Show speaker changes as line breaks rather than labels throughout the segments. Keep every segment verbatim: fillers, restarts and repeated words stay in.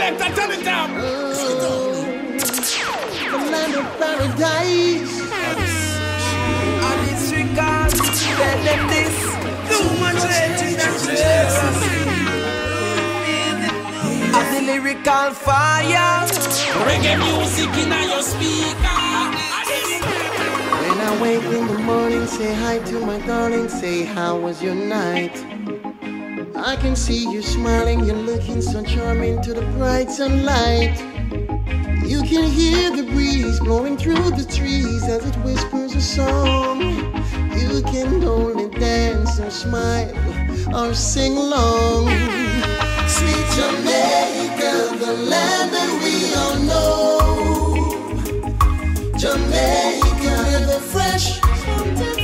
Selector, turn it down.
The land of paradise.
On this regard, tell them this. Too much hating and jealous. Of the lyrical fire.
Reggae music in your speaker.
When I wake in the morning, say hi to my darling, say how was your night? I can see you smiling, you're looking so charming to the bright sunlight. You can hear the breeze blowing through the trees as it whispers a song. You can only dance or smile or sing along. Sweet Jamaica, the land that we all know. Jamaica, where the fresh fountain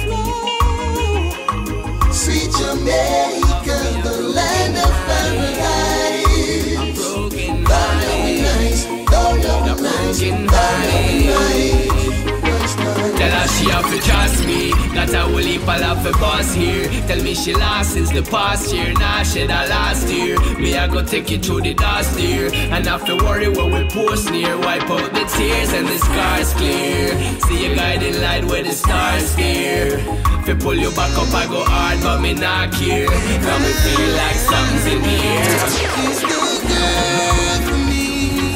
flow. Sweet Jamaica, the land of paradise.
I'm broken
Though you're nice, though you're nice, though you're nice.
tell her she have to trust me. That I will leave a lot for boss here. Tell me she lost since the past year. Nah, she that last year. Me I go take you through the dust here. And have to worry when we post near. Wipe out the tears and the scars clear. See you guiding light where the stars steer. If you pull you back up I go hard but me not care. Now me feel like something's in the air.
She's still good for me.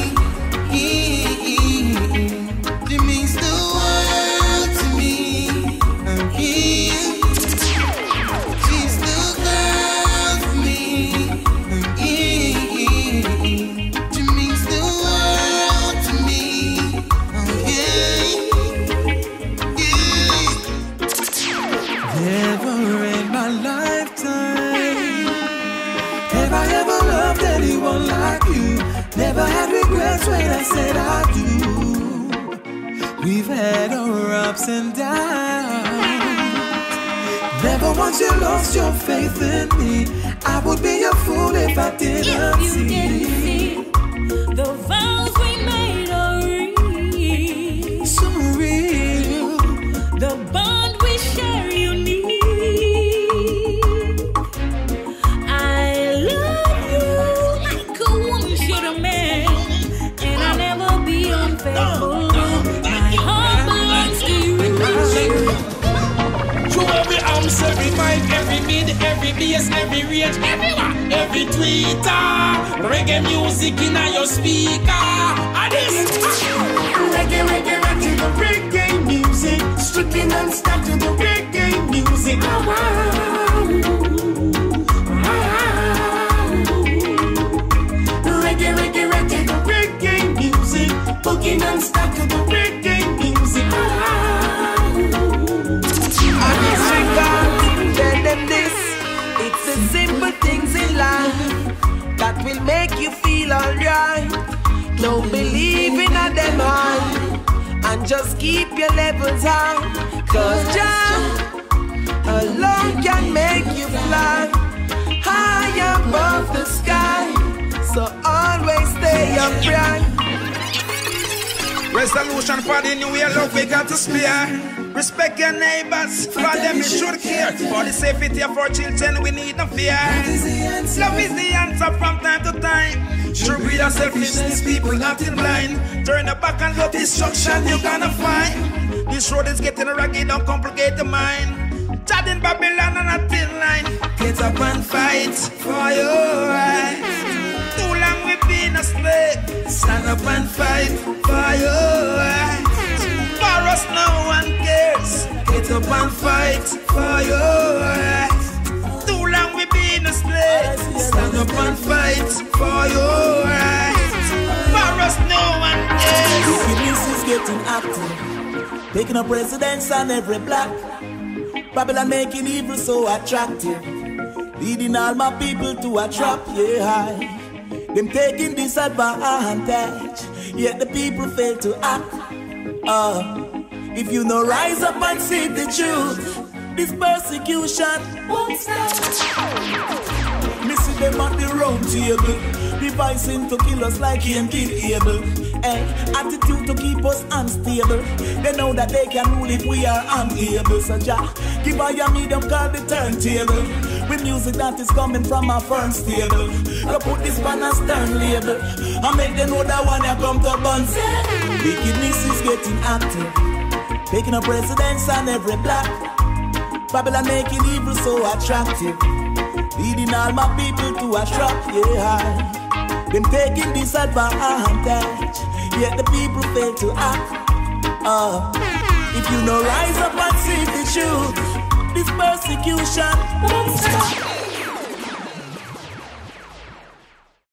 She means the world to me. I'm here. She's still good for me. I'm here. She means the world to me. I'm here.
Never in my lifetime have I ever loved anyone like you. Never had regrets when I said I do. We've had our ups and downs. Never once you lost your faith in me. I would be a fool if I didn't
If you
see.
didn't see the vows we made are real.
So real.
The bond we share you need. I love you like a woman should a man, and I'll never be unfaithful. My heart belongs to you.
Through every arms, every mic, every mid, every bass, every rage, everyone, every tweeter. Reggae music in your speaker. And this
Reggae, reggae, reggae, the reggae music. Strictly non-stop to the reggae music. Oh, wow. Wow. Reggae, reggae, reggae, the reggae music. Boogie non-stop to the reggae music. Oh, wow.
On this regard, tell them this. It's the simple things in life that will make you feel alright. Don't believe in a them high, and just keep your levels high. Cause Jah alone can make you fly high above the sky. So always stay upright.
Resolution for the new year, love we got to spare. Respect your neighbors, for them you should care. For the safety of our children, we need no fear. Love is the answer from time to time. True greed and selfishness, people acting blind. Turn your back and go destruction, you're gonna find. This road is getting rugged, don't complicate the mind. Chat in Babylon on a thin line. Get up and fight for your rights. Too long we've been a slave. Stand up and fight for your rights. For us no one cares. Get up and fight for your rights. Too long we've been a slave. Stand up and fight for your rights. For us no one cares.
Wickedness is getting active, taking up residence on every block. Babylon making evil so attractive, leading all my people to a trap. Yeah, high. Them taking disadvantage, yet the people fail to act. Uh, if you no rise up and see the truth, this persecution won't stop. Missing them at the round table, devising to kill us like Cain killed Abel. Hey, attitude to keep us unstable. They know that they can rule if we are unable. So Jah, give I a medium called the turntable. with music that is coming from a firm stable. You put this on a stern label, I make them know that one you come to buns. Wickedness is getting active, taking up residence on every block. Babylon making evil so attractive, leading all my people to a trap, yeah. Them taking disadvantage, yet the people fail to act. Uh, if you no rise up and see the truth, this persecution won't stop.